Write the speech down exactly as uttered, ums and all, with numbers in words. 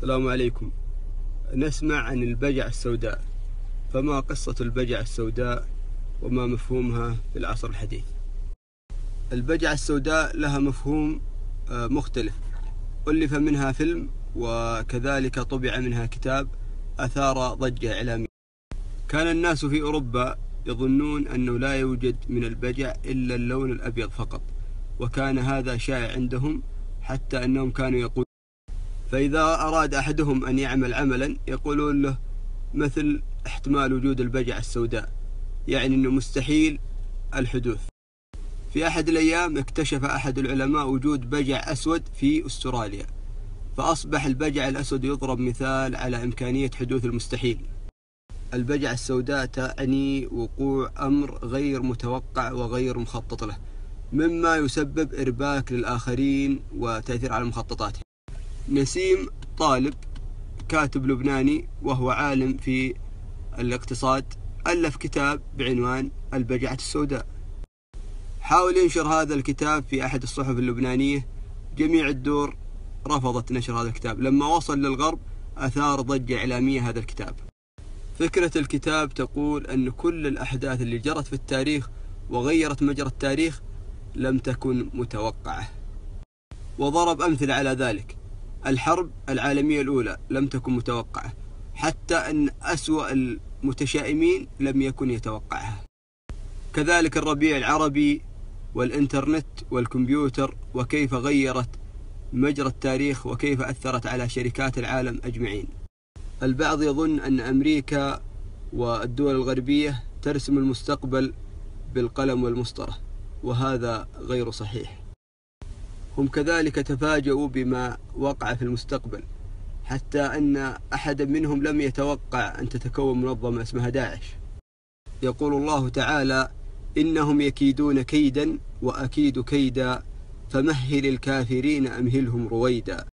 السلام عليكم. نسمع عن البجعة السوداء، فما قصة البجعة السوداء وما مفهومها في العصر الحديث؟ البجعة السوداء لها مفهوم مختلف، ألف منها فيلم وكذلك طبع منها كتاب أثار ضجة إعلامية. كان الناس في أوروبا يظنون أنه لا يوجد من البجع إلا اللون الأبيض فقط، وكان هذا شائع عندهم حتى أنهم كانوا يقولون، فإذا أراد أحدهم أن يعمل عملا يقولون له مثل احتمال وجود البجعة السوداء، يعني أنه مستحيل الحدوث. في أحد الأيام اكتشف أحد العلماء وجود بجع أسود في أستراليا، فأصبح البجع الأسود يضرب مثال على إمكانية حدوث المستحيل. البجعة السوداء تعني وقوع أمر غير متوقع وغير مخطط له، مما يسبب إرباك للآخرين وتأثير على مخططاتهم. نسيم طالب كاتب لبناني وهو عالم في الاقتصاد ألف كتاب بعنوان البجعة السوداء. حاول ينشر هذا الكتاب في أحد الصحف اللبنانية، جميع الدور رفضت نشر هذا الكتاب. لما وصل للغرب أثار ضجة إعلامية هذا الكتاب. فكرة الكتاب تقول أن كل الأحداث اللي جرت في التاريخ وغيرت مجرى التاريخ لم تكن متوقعة، وضرب أمثلة على ذلك. الحرب العالمية الأولى لم تكن متوقعة، حتى أن أسوأ المتشائمين لم يكن يتوقعها. كذلك الربيع العربي والإنترنت والكمبيوتر، وكيف غيرت مجرى التاريخ وكيف أثرت على شركات العالم أجمعين. البعض يظن أن أمريكا والدول الغربية ترسم المستقبل بالقلم والمسطرة، وهذا غير صحيح. هم كذلك تفاجؤوا بما وقع في المستقبل، حتى أن أحد منهم لم يتوقع أن تتكون منظمة اسمها داعش. يقول الله تعالى: إنهم يكيدون كيدا وأكيد كيدا فمهل الكافرين أمهلهم رويدا.